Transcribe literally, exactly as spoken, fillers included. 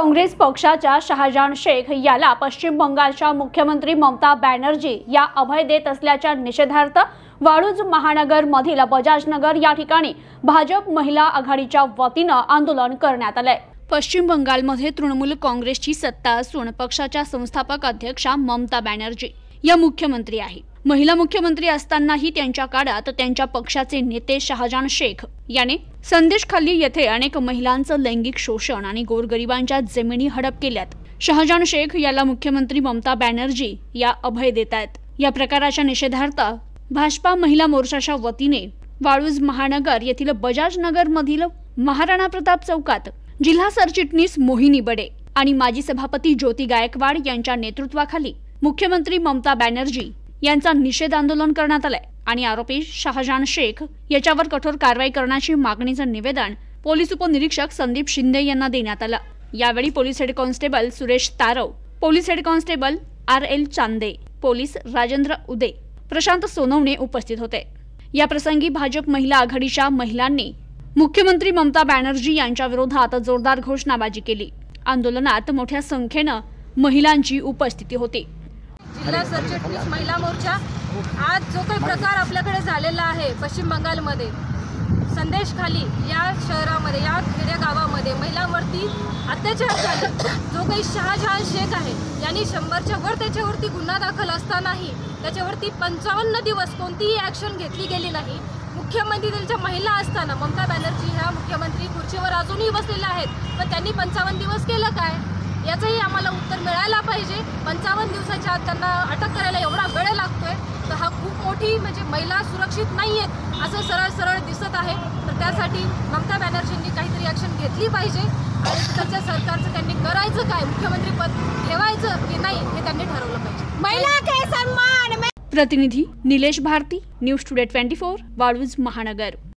काँग्रेस पक्षाच्या शहाजान शेख याला पश्चिम बंगालच्या मुख्यमंत्री ममता बॅनर्जी या अभय देत असल्याच्या निषेधार्थ वाळूज महानगर मधील बजाजनगर या ठिकाणी भाजप महिला आघाडीच्या वतीने आंदोलन करण्यात आले। पश्चिम बंगालमध्ये तृणमूल काँग्रेसची सत्ता असून पक्षाच्या संस्थापक अध्यक्षा ममता बॅनर्जी या मुख्यमंत्री आहे। महिला मुख्यमंत्री असतानाही त्यांच्या काळात त्यांच्या पक्षाचे नेते शहाजान शेख याने संदेशखाली येथे अनेक महिलांचं लैंगिक शोषण आणि गोरगरिबांच्या जमिनी हडप केल्यात। शहाजान शेख याला मुख्यमंत्री ममता बॅनर्जी या अभय देत आहेत। या प्रकाराच्या निषेधार्थ भाजपा महिला मोर्चाच्या वतीने वाळूज महानगर येथील बजाजनगर मधील महाराणा प्रताप चौकात जिल्हा सरचिटणीस मोहिनी बडे आणि माजी सभापती ज्योती गायकवाड यांच्या नेतृत्वाखाली मुख्यमंत्री ममता बॅनर्जी यांचा निषेध आंदोलन करण्यात आले आणि आरोपी शहाजान शेख याच्यावर कठोर कारवाई करण्याची मागणीचं निवेदन पोलीस उपनिरीक्षक संदीप शिंदे यांना देण्यात आलं। यावेळी police head constable Suresh Tarav, police head constable R L Chande, police Rajendra Ude, Prashant Sonawane उपस्थित होते। या प्रसंगी भाजप महिला आघाडीच्या महिलांनी मुख्यमंत्री ममता बॅनर्जी यांच्या विरोधात जोरदार घोषणाबाजी केली। आंदोलनात मोठ्या संख्येने महिलांची उपस्थिती होती। जिल्हा सरचिटणीस महिला मोर्चा आज जो काही प्रकार आपल्याकडे झालेला आहे पश्चिम बंगालमध्ये संदेशखाली या शहरामध्ये या खेड्या गावामध्ये महिलांवरती अत्याचार झाले। जो काही शहाजान शेख आहे यांनी शंभरच्या वर त्याच्यावरती गुन्हा दाखल असतानाही त्याच्यावरती पंचावन्न दिवस कोणतीही ॲक्शन घेतली गेली नाही। मुख्यमंत्री त्यांच्या महिला असताना ममता बॅनर्जी ह्या मुख्यमंत्री खुर्चीवर अजूनही बसलेल्या आहेत, पण त्यांनी पंचावन्न दिवस केलं काय याचंही आम्हाला उत्तर मिळायला पाहिजे। पंचावन्न दिवसाच्या आत त्यांना अटक करायला एवढा वेळ लागतोय तर हा खूप मोठी म्हणजे महिला सुरक्षित नाही आहेत असं सरळ सरळ दिसत आहे। तर त्यासाठी ममता बॅनर्जींनी काहीतरी ॲक्शन घेतली पाहिजे आणि त्याच्या सरकारचं त्यांनी करायचं काय, मुख्यमंत्री पद ठेवायचं की नाही हे त्यांनी ठरवलं पाहिजे। महिला के सम्मान। प्रतिनिधी निलेश भारती, न्यूज टुडे चोवीस, वाळूज महानगर।